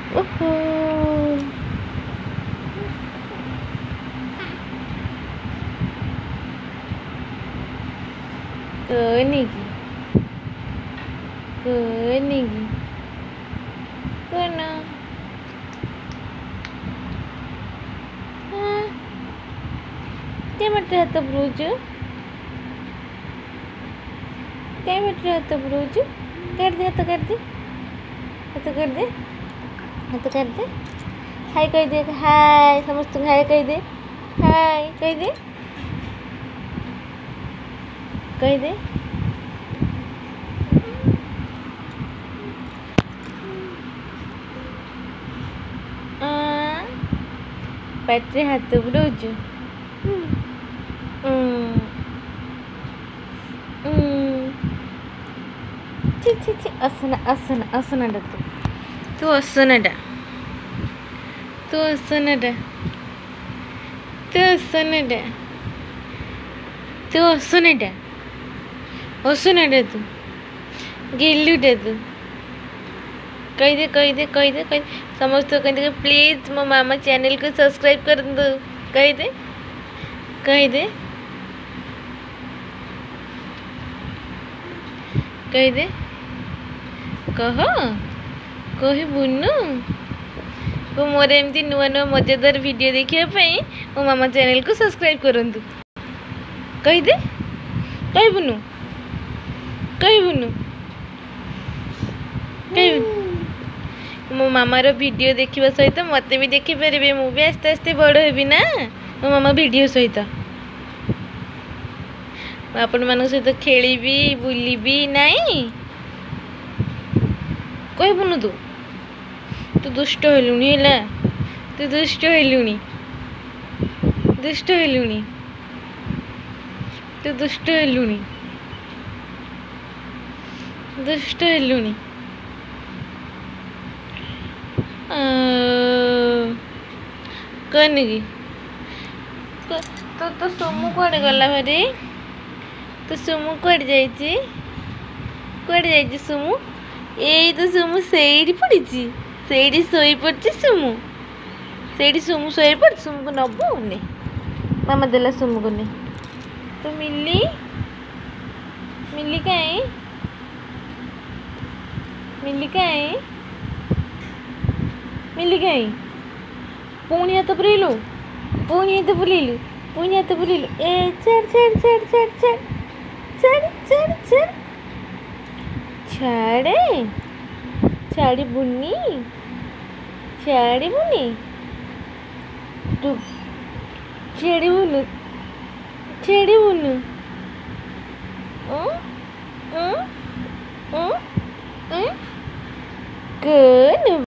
ओहो कनेगी कनेगी कना हाँ क्या बट रहा था ब्रूज क्या बट रहा था ब्रूज कर दे हाथ कर दे हाथ कर दे हाथ कर दे हाय कह दे हाय समस्त हाय कह दे हाय कह दे कह दे पेटे हाथ बुड़ौच ची ची ची असना असना असनाडा तू असनाडा तू असनाडा तू असनाडा तू असनाडा असनाडा तू गिल्लुडा तू कह दे कह दे कह दे कह समस्त कह दे प्लीज मो मामा चैनल को सब्सक्राइब कर दो कह दे कह दे कह दे कह कह बुनू को मोर एमती नुआ नुआ मजेदार वीडियो देखिए मो मामा चैनल को सब्सक्राइब करंतु कह दे कह बुनू कह बुनू कह मो मामार वीडियो देखा सहित मत भी देखिपारे मुझे आस्ते आस्ते बड़ हेबी ना मो मामा वीडियो सहित आपण मान सहित खेली बुली नाई कहबुनु तू तू दुष्ट हेलुनी है तू दुष्ट हेलुनी दुष्ट हेलुनी तू दुष्ट हेलुनी दुष्ट हेलुनी कनिगी तो सोमू कड़े गला भारी तो सोमू कड़े जाइए कड़े जाइए सोमू यही तो सोमू से पड़ी से शोई पड़ी सोमू से सोमू शोई पड़ सोमू को नबू ने मामा देला सोमू को ने तो मिली मिली कहीं मिली कहीं मिली गई पुणी हाथ बुलेलु पुणी हाथ बुलेलु पुणी हाथ बुलेलु ए चढ़ चढ़ चढ़ चढ़ चढ़ चढ़ चढ़ चढ़ छाड़े छाड़ी बुनी छाड़ी बुनी तू छेड़ी बुनु छेड़ी बुनु कौन